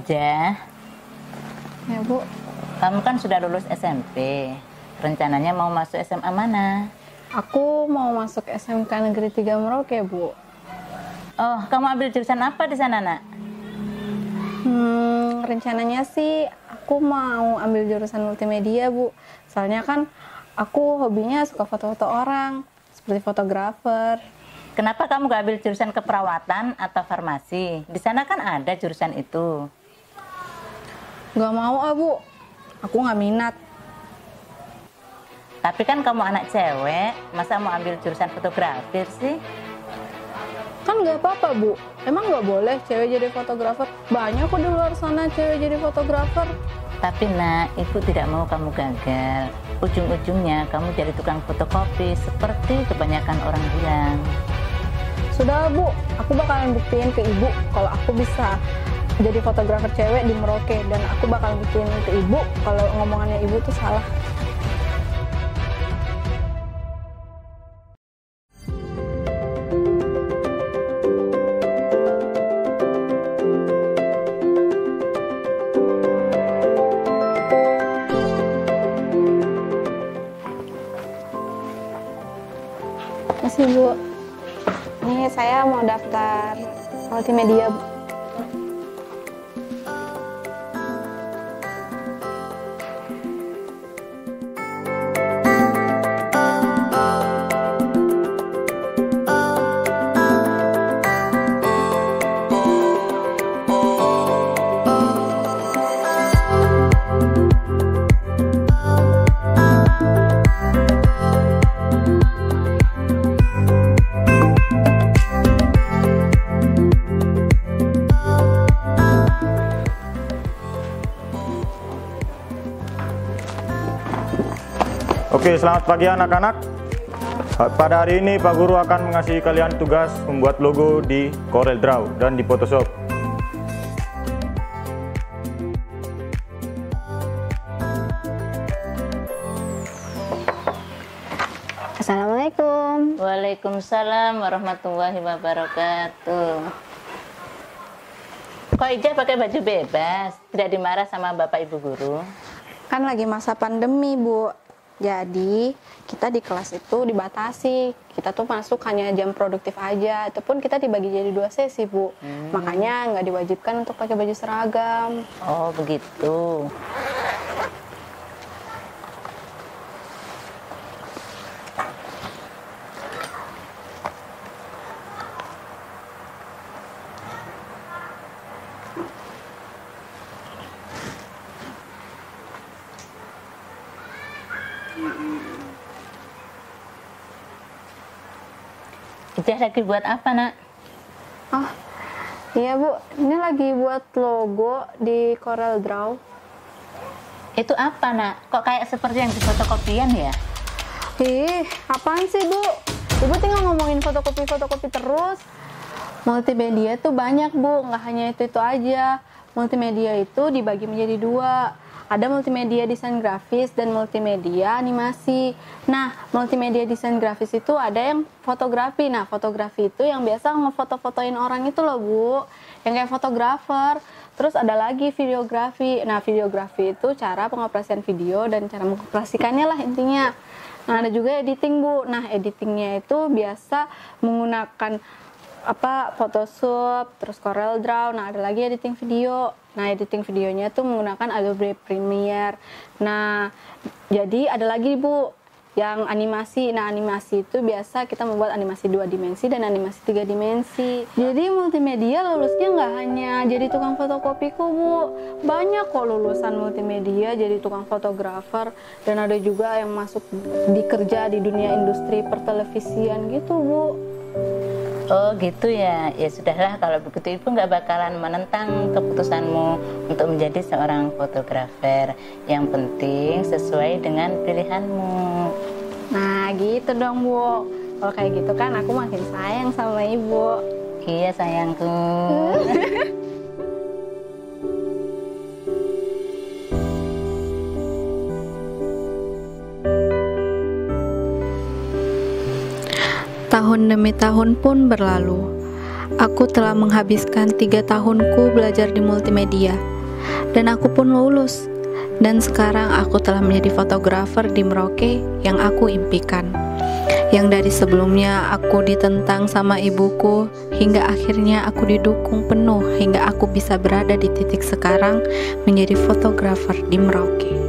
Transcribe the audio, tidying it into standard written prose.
Ijah, Ya Bu, kamu kan sudah lulus SMP. Rencananya mau masuk SMA mana? aku mau masuk SMK Negeri 3 Merauke Bu. Oh, kamu ambil jurusan apa di sana, Nak? Rencananya sih aku mau ambil jurusan multimedia Bu. Soalnya kan aku hobinya suka foto-foto orang, seperti fotografer. Kenapa kamu gak ambil jurusan keperawatan atau farmasi? Di sana kan ada jurusan itu. Gak mau Bu, aku gak minat. Tapi kan kamu anak cewek, masa mau ambil jurusan fotografi sih? Kan gak apa-apa Bu, emang gak boleh cewek jadi fotografer? Banyak kok di luar sana cewek jadi fotografer. Tapi Nak, ibu tidak mau kamu gagal. Ujung-ujungnya kamu jadi tukang fotokopi seperti kebanyakan orang bilang. Sudah Bu, aku bakalan buktiin ke ibu kalau aku bisa jadi fotografer cewek di Merauke. Dan aku bakalan buktiin ke ibu kalau ngomongannya ibu tuh salah. Masih Bu, ini saya mau daftar multimedia Bu. Oke, selamat pagi anak-anak. Pada hari ini Pak Guru akan mengasihi kalian tugas membuat logo di CorelDRAW dan di Photoshop. Assalamualaikum. Waalaikumsalam warahmatullahi wabarakatuh. Kok Ijah pakai baju bebas? Tidak dimarah sama bapak ibu guru? Kan lagi masa pandemi Bu, jadi kita di kelas itu dibatasi. Kita tuh masuk hanya jam produktif aja. Itu pun kita dibagi jadi 2 sesi Bu. Makanya nggak diwajibkan untuk pakai baju seragam. Oh begitu. Ijah lagi buat apa, Nak? Oh, iya Bu, ini lagi buat logo di CorelDRAW. Itu apa, Nak? Kok kayak seperti yang di fotokopian ya? Ih, apaan sih Bu? Ibu tinggal ngomongin fotokopi-fotokopi terus. Multimedia tuh banyak Bu, nggak hanya itu aja. Multimedia itu dibagi menjadi 2. Ada multimedia desain grafis dan multimedia animasi. Nah, multimedia desain grafis itu ada yang fotografi. Nah, fotografi itu yang biasa ngefoto-fotoin orang itu loh Bu, yang kayak fotografer. Terus ada lagi videografi. Nah, videografi itu cara pengoperasian video dan cara mengoperasikannya lah intinya. Nah, ada juga editing Bu. Nah, editingnya itu biasa menggunakan Photoshop, terus CorelDRAW. Nah, ada lagi editing video. Nah, editing videonya tuh menggunakan Adobe Premiere. Nah, jadi ada lagi Bu yang animasi. Nah, animasi itu biasa kita membuat animasi 2 dimensi dan animasi 3 dimensi. Jadi multimedia lulusnya nggak hanya jadi tukang fotokopi kok Bu. Banyak kok lulusan multimedia jadi tukang fotografer. Dan ada juga yang masuk dikerja di dunia industri pertelevisian gitu Bu. Oh gitu ya. Ya sudahlah, kalau begitu ibu nggak bakalan menentang keputusanmu untuk menjadi seorang fotografer. Yang penting sesuai dengan pilihanmu. Nah gitu dong Bu. Kalau kayak gitu kan aku makin sayang sama ibu. Iya sayangku. Tahun demi tahun pun berlalu. Aku telah menghabiskan 3 tahunku belajar di multimedia. dan aku pun lulus. Dan sekarang aku telah menjadi fotografer di Merauke yang aku impikan. Yang dari sebelumnya aku ditentang sama ibuku, hingga akhirnya aku didukung penuh hingga aku bisa berada di titik sekarang menjadi fotografer di Merauke.